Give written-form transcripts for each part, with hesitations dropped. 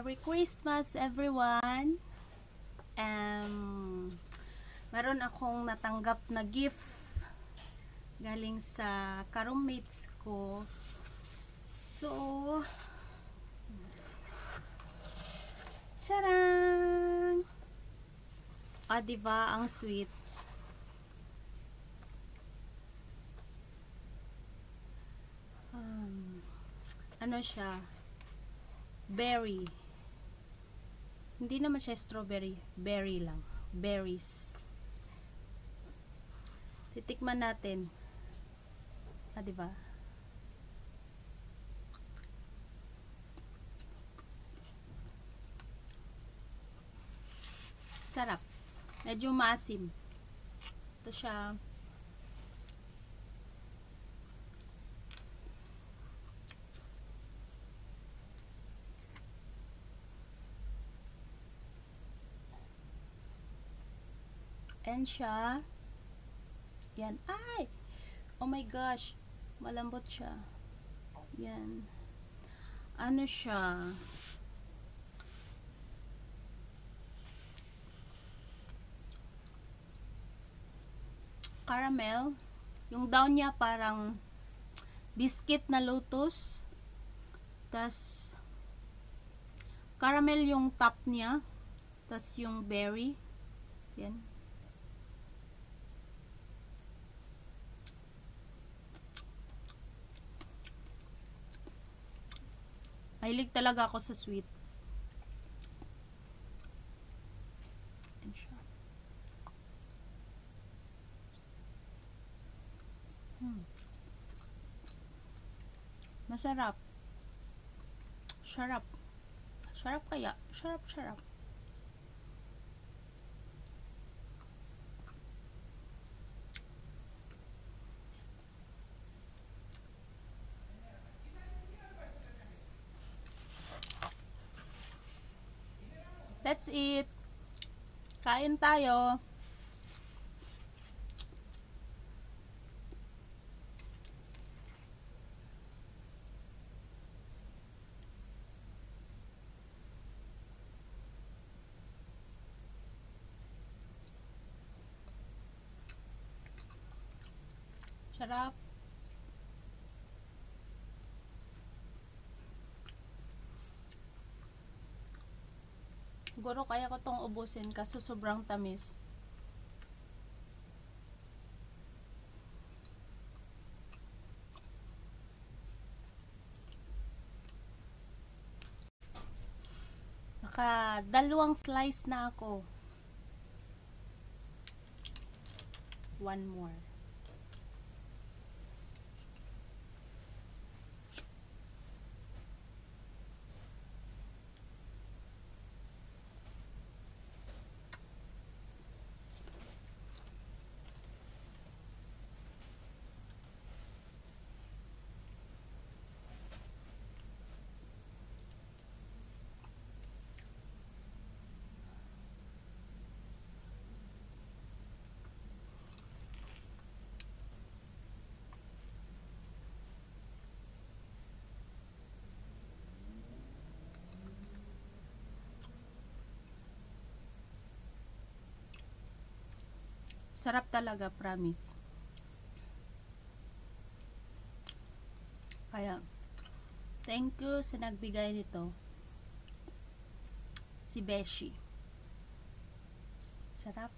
Merry Christmas everyone! Meron akong natanggap na gift galing sa ka-roommates ko. So, tadaan! Diba? Ang sweet. Ano siya? Berry. Hindi naman siya strawberry. Berry lang. Berries. Titikman natin. Diba? Sarap. Medyo maasim. Ito siya. Ayan siya. Yan. Ay! Oh my gosh. Malambot siya. Yan. Ano siya? Caramel. Yung down niya parang biscuit na lotus. Tas caramel yung top niya. Tas yung berry. Yan. Mahilig talaga ako sa sweet. Yan siya. Masarap. Sarap. Sarap kaya. Sarap. That's it. Kain tayo. Sarap. Siguro kaya ko tong ubusin kasi sobrang tamis. Naka dalawang slice na ako. One more. Sarap talaga, promise. Kaya, thank you sa nagbigay nito. Si Beshi. Sarap.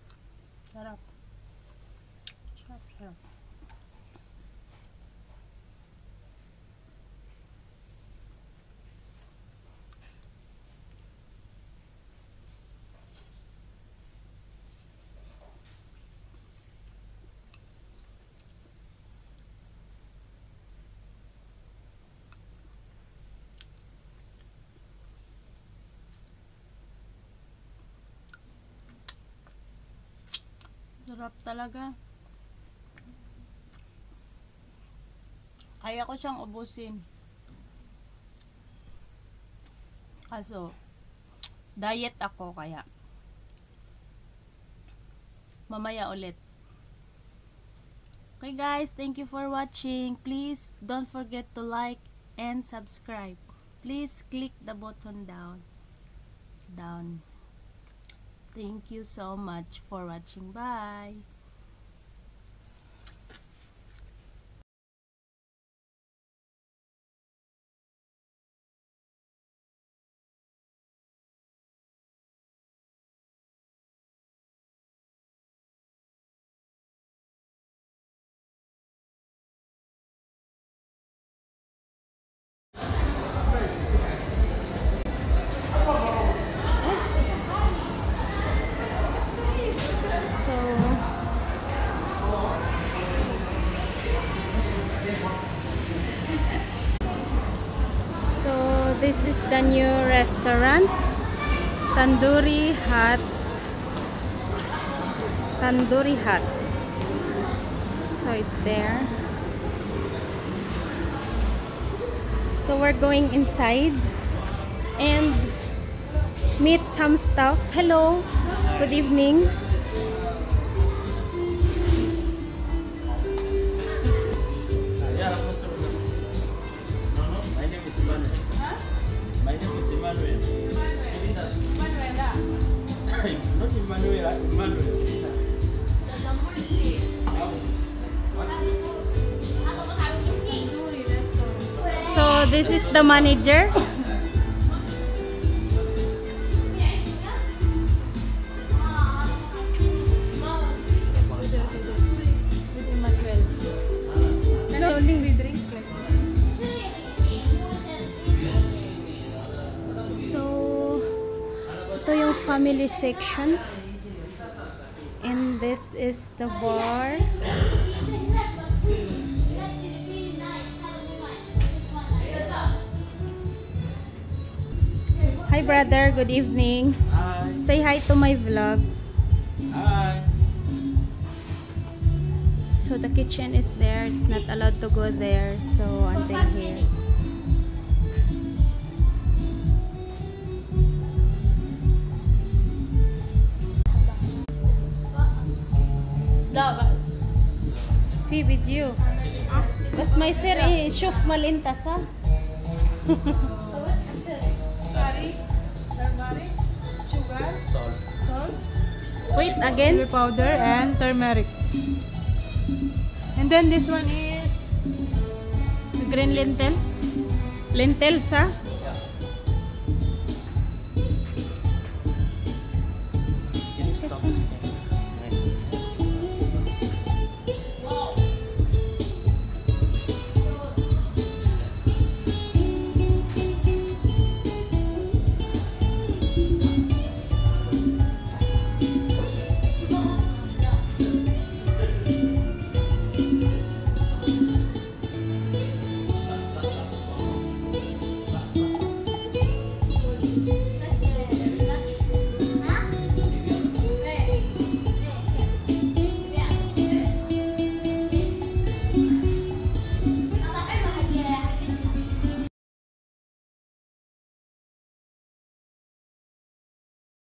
Sarap. Sarap. Sarap talaga. Kaya ko siyang ubusin. Kaso, diet ako kaya. Mamaya ulit. Okay guys, thank you for watching. Please don't forget to like and subscribe. Please click the button down. Thank you so much for watching. Bye. So this is the new restaurant, Tandoori Hut. So it's there. So we're going inside and meet some staff. Hello, good evening. So this is the manager. Slowly. So ito yung family section. And this is the bar. Hi brother, good evening. Hi. Say hi to my vlog. Hi. So the kitchen is there. It's not allowed to go there. So until here. في فيديو بس ما يصير يشوف مالينتاس ها. Wait again. Chili powder and turmeric. And then this one is Green lentil. Lentils ha.